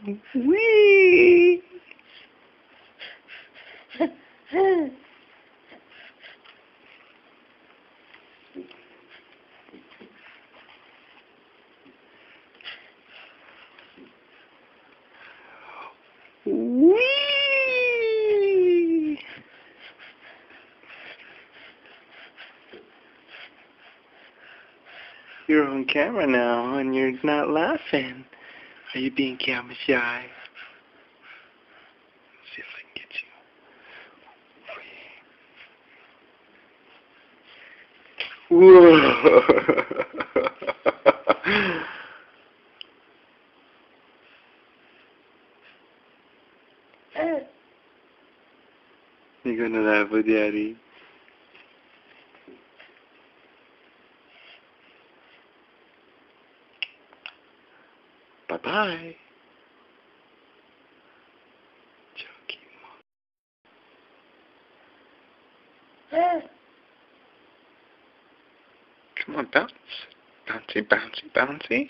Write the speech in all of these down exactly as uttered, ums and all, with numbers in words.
Whee! Whee! You're on camera now and you're not laughing. Are you being camera shy? Let's see if I can get you. Whoa! You're gonna laugh with Daddy. Bye bye. Come on, bounce. Bouncy, bouncy, bouncy.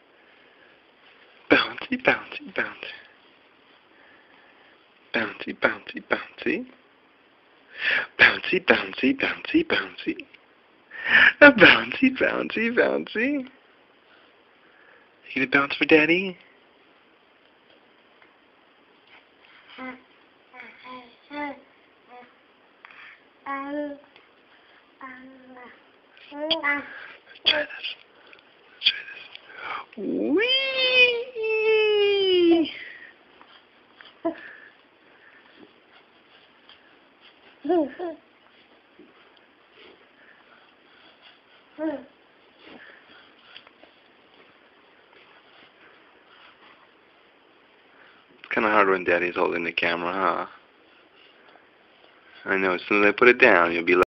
Bouncy, bouncy, bouncy. Bouncy, bouncy, bouncy. Bouncy, bouncy, bouncy, bouncy. A bouncy, bouncy, bouncy. You gonna bounce for Daddy? Let's try this. Let's try this. Whee! It's kind of hard when Daddy's holding the camera, huh? I know. As soon as I put it down, you'll be like,